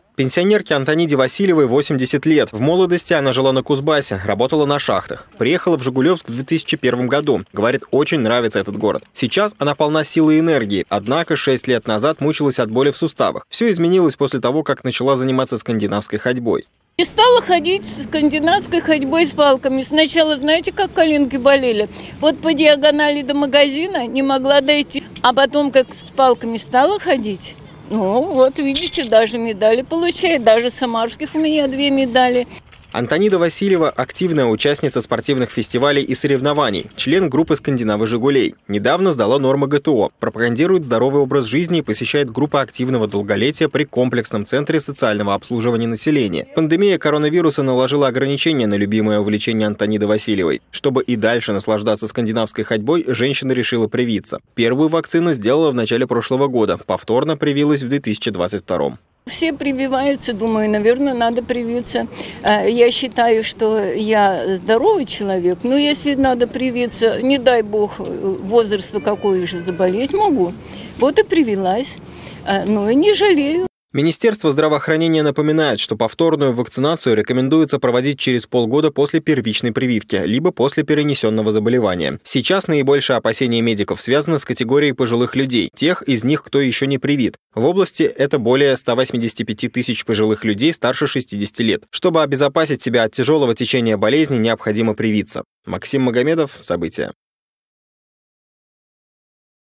Пенсионерке Антониде Васильевой 80 лет. В молодости она жила на Кузбассе, работала на шахтах. Приехала в Жигулевск в 2001 году. Говорит, очень нравится этот город. Сейчас она полна силы и энергии. Однако 6 лет назад мучилась от боли в суставах. Все изменилось после того, как начала заниматься скандинавской ходьбой. И стала ходить с скандинавской ходьбой с палками. Сначала, знаете, как коленки болели? Вот по диагонали до магазина не могла дойти. А потом, как с палками стала ходить, ну вот, видите, даже медали получает. Даже самарских у меня 2 медали. Антонида Васильева – активная участница спортивных фестивалей и соревнований, член группы «Скандинавы Жигулей». Недавно сдала нормы ГТО, пропагандирует здоровый образ жизни и посещает группы активного долголетия при комплексном центре социального обслуживания населения. Пандемия коронавируса наложила ограничения на любимое увлечение Антониды Васильевой. Чтобы и дальше наслаждаться скандинавской ходьбой, женщина решила привиться. Первую вакцину сделала в начале прошлого года, повторно привилась в 2022. Все прививаются, думаю, наверное, надо привиться. Я считаю, что я здоровый человек, но если надо привиться, не дай бог, возраста какой же заболеть могу. Вот и привилась, но и не жалею. Министерство здравоохранения напоминает, что повторную вакцинацию рекомендуется проводить через полгода после первичной прививки, либо после перенесенного заболевания. Сейчас наибольшее опасение медиков связано с категорией пожилых людей, тех из них, кто еще не привит. В области это более 185 тысяч пожилых людей старше 60 лет. Чтобы обезопасить себя от тяжелого течения болезни, необходимо привиться. Максим Магомедов, события.